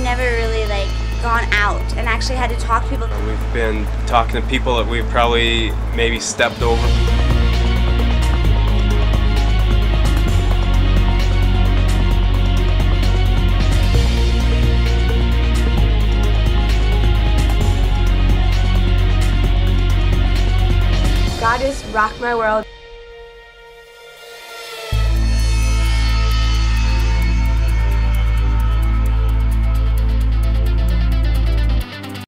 never really like gone out and actually had to talk to people. We've been talking to people that we've probably maybe stepped over. God just rocked my world.